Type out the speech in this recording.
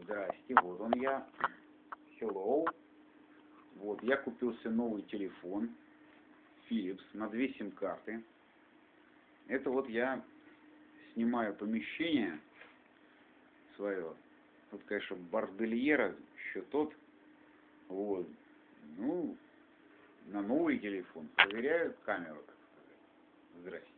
Здрасте, вот он я. Hello. Вот, я купил себе новый телефон Philips на 2 сим-карты. Это вот я снимаю помещение свое. Тут, конечно, бордельера, еще тот. Вот. Ну, на новый телефон. Проверяю камеру, так сказать. Здрасте.